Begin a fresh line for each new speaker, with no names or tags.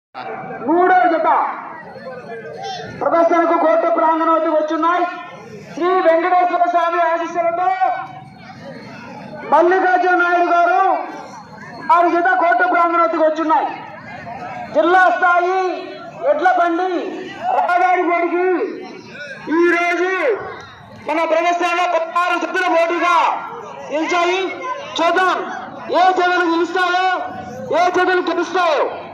మూడో జత ప్రదర్శనకు కోర్టు ప్రాంగణం వద్దకు వచ్చున్నాయి. శ్రీ వెంకటేశ్వర స్వామి ఆశీస్సులతో మల్లికార్జున నాయుడు గారు 6 జత కోర్టు ప్రాంగణం వద్దకు వచ్చున్నాయి. జిల్లా స్థాయి ఎడ్ల బండి రహదారి పోటీకి ఈ రోజు మన ప్రదర్శనలో 16 జతల పోటీగా నిలిచాయి. చూద్దాం ఏ జతలు గెలుస్తాయో ఏ జతలు గెలుస్తాయో.